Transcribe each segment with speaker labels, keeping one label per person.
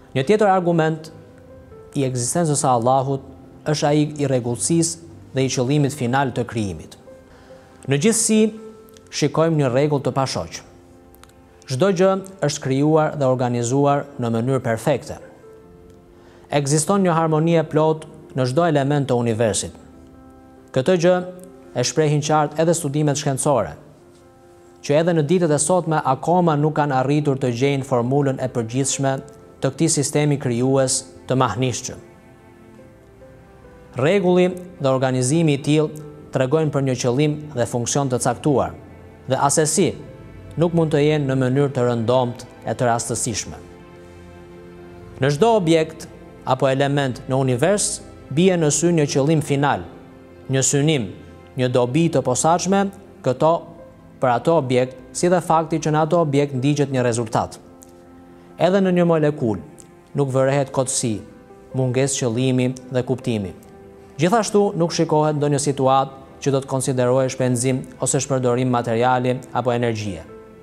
Speaker 1: Një tjetër argument i ekzistencës së Allahut është ai i rregullsisë dhe i qëllimit final të krijimit. Në gjithësi, shikojmë një rregull të pashoq. Çdo gjë është krijuar dhe organizuar në mënyrë perfekte. Ekziston një harmoni e plotë në çdo element të universit. Këtë gjë e shprehin qartë edhe studimet shkencore, që edhe në ditët e sotme akoma nuk kanë arritur të gjejnë formulën e përgjithshme të këtij sistemi krijues të mahnitshëm. Rregulli dhe organizimi i tillë tregojnë për një qëllim dhe funksion të caktuar, dhe asesi nuk mund të jenë në mënyrë të rëndomt e të rastësishme. Në çdo objekt apo element në univers bie në sy një qëllim final, një synim, një dobi të posaçme, këto për ato objekt, si dhe fakti që në ato objekt ndigjet një rezultat. Edhe në një molekul nuk vërehet kotësi, mungesë qëllimi dhe kuptimi. Gjithashtu nuk shikohet ndonjë situatë që do të konsiderohej shpenzim ose shpërdorim materiali apo energjie.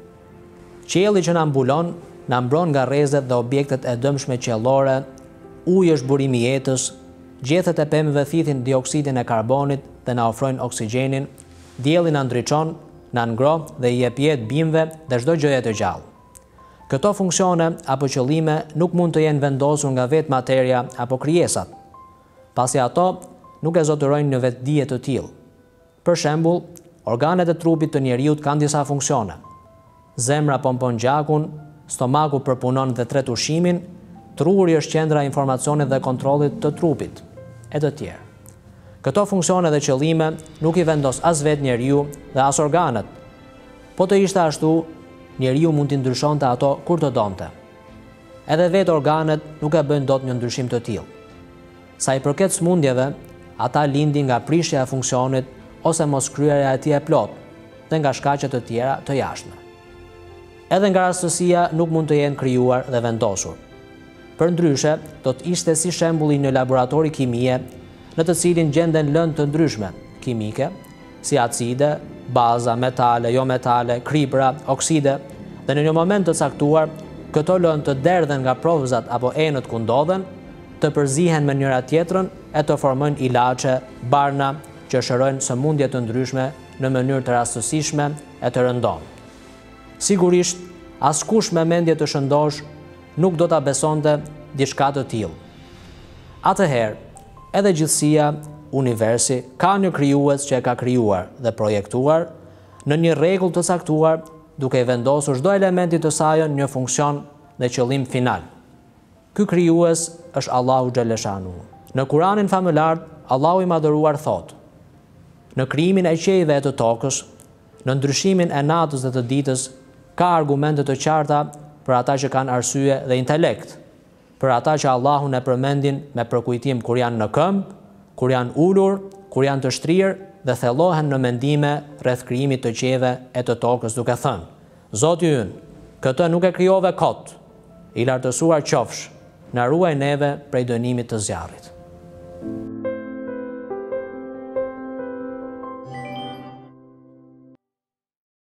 Speaker 1: Qielli që na mbulon, na mbron nga rrezet dhe objektet e dëmshme qiellore, uji është burimi i jetës, gjethet e pemëve thithin dioksidin e karbonit dhe na ofrojnë oksigjenin, dielli na ndriçon, na ngro dhe i jep jetë bimëve dhe çdo gjëje të gjallë. Këto funksione apo qëllime nuk mund të jenë vendosur nga vetë materia apo krijesat, pasi ato nuk e zotërojnë një vetëdije të tillë. Për shembull, organet e trupit të njeriut kanë disa funksione. Zemra pompon gjakun, stomaku përpunon dhe tret ushimin, truri është qendra e informacionit dhe kontrollit të trupit, e të tjerë. Këto funksione dhe qëllime nuk i vendos as vetë njeriu dhe as organet. Po të ishte ashtu, njeriu mund t'i ndryshonte ato kur të donte. Edhe vetë organet nuk e bëjnë dot një ndryshim të tillë. Sa i përket smundjeve, ata lindin nga prishja e funksionit ose mos kryerja e tij e plot, dhe nga shkaqe të tjera të jashtme. Edhe nga rastësia nuk mund të jenë krijuar dhe vendosur. Përndryshe, do të ishte si shembulli një laboratori kimie në të cilin gjenden lëndë të ndryshme kimike, si acide, baza, metale, jo metale, kripra, okside, dhe në një moment të caktuar, këto lëndë të derdhen nga provëzat apo enët ku ndodhen, të përzihen me njëra tjetrën e të formojnë ilaçe, barna, që shërojnë sëmundje të ndryshme në mënyrë të rastësishme e të rëndomë. Sigurisht, askush me mendje të shëndosh nuk do ta besonte diçka të tillë. Atëherë, edhe gjithësia, universi, ka një krijues që e ka krijuar dhe projektuar në një rregull të caktuar, duke i vendosur çdo elementi të saj një funksion dhe qëllim final. Ky krijues është Allahu xhaleshanu. Në Kuranin famëlar, Allahu i madhëruar thotë: në krijimin e qiejve e të tokës, në ndryshimin e natës dhe të ditës, ka argumente të qarta për ata që kanë arsye dhe intelekt, për ata që Allahun e përmendin me përkujtim kur janë në këmbë, kur janë ulur, kur janë të shtrirë dhe thellohen në mendime rreth krijimit të qiejve e të tokës, duke thënë: Zoti ynë, këtë nuk e krijove kot, i lartësuar qofsh, na ruaj neve prej dënimit të zjarrit.